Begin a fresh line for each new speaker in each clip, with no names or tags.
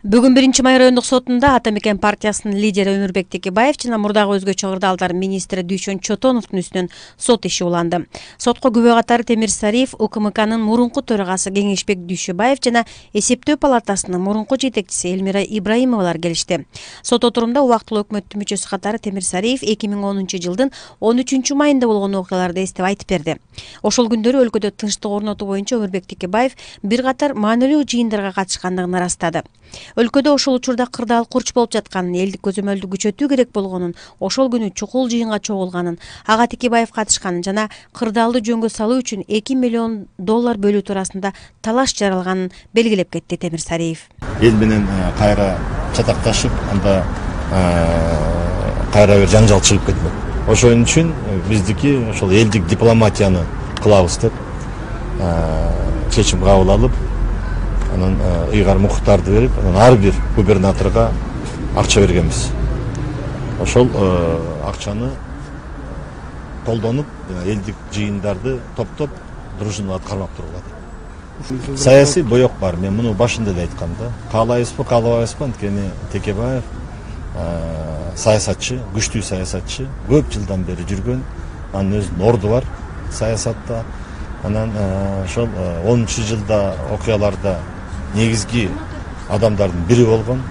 Бүгүн 1-май райондук сотунда Ата Мекен партиясынын лидери Өмүрбек Текебаев жана мурдагы өзгөчө кырдаалдар министри Дүйшөн Чотоновдун үстүнөн сот иши уланды. Сотко күбө катары Темир Сариев, УКМКнын мурунку төрагасы Кеңешбек Дүйшөбаев жана эсептөө палатасынын мурунку жетекчиси Элмира Ибраимовалар келишти. Сот отурумда убактылуу өкмөттүн мүчөсү катары Темир Сариев 2010-жылдын 13-майында болгон окуяларды эстеп айтып берди. Ошол күндөрү өлкөдө тынчтык орнотуу боюнча Өмүрбек Текебаев бир катар маанилүү жыйындарга катышкандыгын ырастады. Өлкөдө ошол учурда кырдаал курч болуп жатканын, элдик көзөмөлдү күчөтүү керек болгонун, ошол күнү чукул жыйынга чогулганын, ага Текебаев катышканын жана кырдаалды жөнгө салуу үчүн $2 миллион бөлүү туурасында талаш жаралганын белгилеп кетти Темир Сариев.
Эл менен кайра чатакташып, анда кайра бир жаңжал чыгып кетмек. Ошол үчүн биздики ошол элдик дипломатияны кылабыз деп чечим кабыл алып, анан ыйгар мукуктарды берип, анан ар бир губернаторго акча бергенбиз. Ошол акчаны колдонуп, элдик жыйындарды топтоп, дружиналарды кармап тургула. Саясий боек бар. Мен муну башында эле айткам да. Каалайбызбы, каалабайбызбы, анткени Текебаев саясатчы, күчтүү саясатчы, көп жылдан бери жүргөн, анын өзүнүн орду бар саясатта. Анан ошол 10-жылда окуяларда негизги адамдардын бири болгон,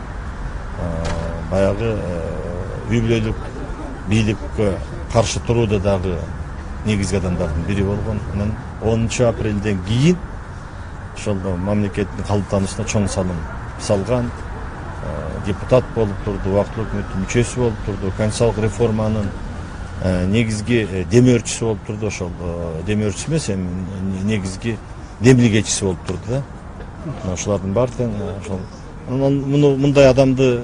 баягы үй бүлөлүк бийликке каршы турууда дагы негизги адамдардын бири болгон. Анан 10-апрелден кийин ошол мамлекеттин калыптануусуна чоң салым салган, депутат болуп турду, убактылуу өкмөттүн мүчөсү болуп турду, конституциялык реформанын негизги демөөрчүсү болуп турду. Ошол демөөрчүсү эмес, негизги демилгечиси болуп турду да. Ошолордун баары тең ошол мындай адамды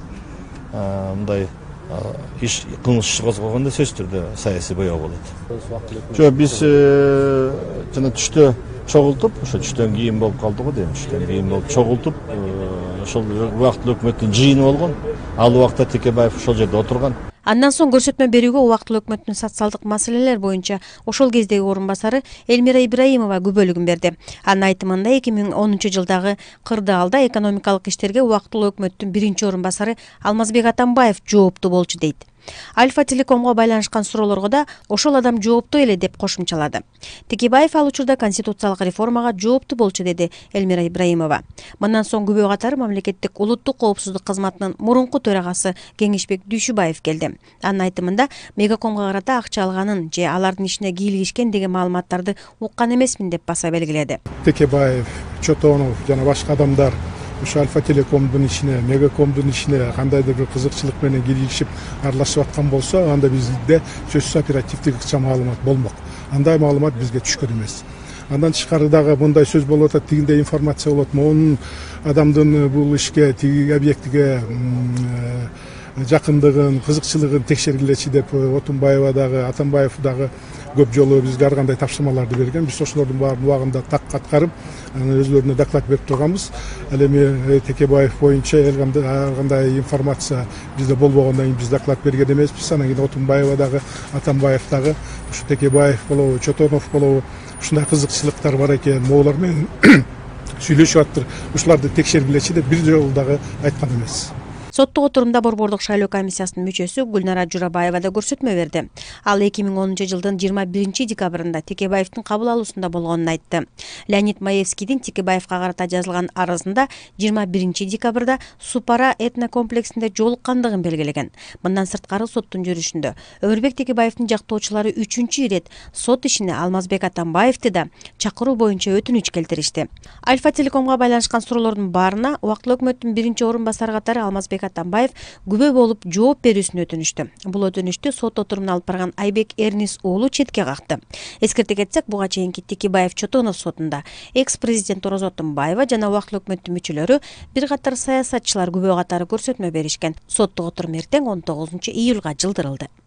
мындай иш кылмыш иши козгогондо сөзсүз түрдө саясий боёу болот. Жок, биз жана түштө чогултуп, ошо түштөн кийин болуп калды го дейм. Түштөн кийин болуп чогултуп, ошол убактылуу өкмөттүн жыйыны болгон. Ал убакта Текебаев ошол жерде отурган.
Андан соң көрсөтмө берүүгө убактылуу өкмөттүн социалдык маселелер боюнча ошол кездеги орун басары Элмира Ибраимова күбөлүгүн берди. Анын айтымында 2010-жылдагы кырдаалда экономикалык иштерге убактылуу өкмөттүн биринчи орун басары Алмазбек Атамбаев жооптуу болчу дейт. Альфа Телекомго байланышкан суроолорго да ошол адам жооптуу эле деп кошумчалады. Текебаев ал учурда конституциялык реформага жооптуу болчу, деди Элмира Ибраимова. Мындан соң күбө катары мамлекеттик улуттук коопсуздук кызматынын мурунку төрагасы Кеңешбек Дүйшөбаев келди. Анын айтымында Мегакомго карата акча алганын же алардын ишине кийлигишкен деген маалыматтарды уккан эмесмин деп баса белгиледи.
Текебаев, Чотонов жана башка адамдар ошо Альфа Телекомдун ишине, Мегакомдун ишине кандайдыр бир кызыкчылык менен кийлигишип аралашып аткан болсо, анда бизде сөзсүз оперативдик ыкча маалымат болмок. Андай маалымат бизге түшкөн эмес. Андан тышкары дагы мындай сөз болуп атат, тигиндей информация болот. Монун адамдын бул ишке, тиги объектиге жакындыгын, кызыкчылыгын текшергилечи деп Отунбаева дагы, Атамбаев дагы көп жолу бизге ар кандай тапшырмаларды берген. Биз ошолордун баарын убагында так аткарып, өзлөрүнө доклад берип турганбыз. Ал эми Текебаев боюнча ар кандай информация бизде болбогондон кийин биз доклад берген эмеспиз. Анан кийин Отунбаева дагы, Атамбаев дагы, ушу Текебаев болобу, Чотонов болобу, ушундай кызыкчылыктар бар экен, моулар менен сүйлөшүп аттыр. Ушуларды текшергилечи деп бир жолу дагы айткан эмес.
Соттук отурумда Борбордук шайлоо комиссиясынын мүчөсү Гүлнара Журабаева да көрсөтмө берди. Ал 2010-жылдын 21-декабрында Текебаевдин кабыл алуусунда болгонун айтты. Леонид Маевскийдин Текебаевка карата жазылган арызында 21-декабрда Супара этнокомплексинде жолуккандыгын белгилеген. Мындан сырткары соттун жүрүшүндө Өмүрбек Текебаевдин жактоочулары 3-чү ирет сот ишине Алмазбек Атамбаевди да чакыруу боюнча өтүнүч келтиришти. Альфа Телекомго байланышкан суроолордун баарына убактылуу өкмөттүн биринчи орун басары катары Алмазбек Атамбаев күбө болуп жооп берүүсүн өтүнүштү. Бул өтүнүштү сот отурумуна алып барган Айбек Эрнис уулу четке какты. Эскерте кетсек, буга чейинки Текебаев Чотонов сотунда экс-президент Орозо Отунбаева жана убактылуу өкмөттүн мүчөлөрү бир катар саясатчылар күбө катары көрсөтмө беришкен. Соттук отурум эртең 19-июлга жылдырылды.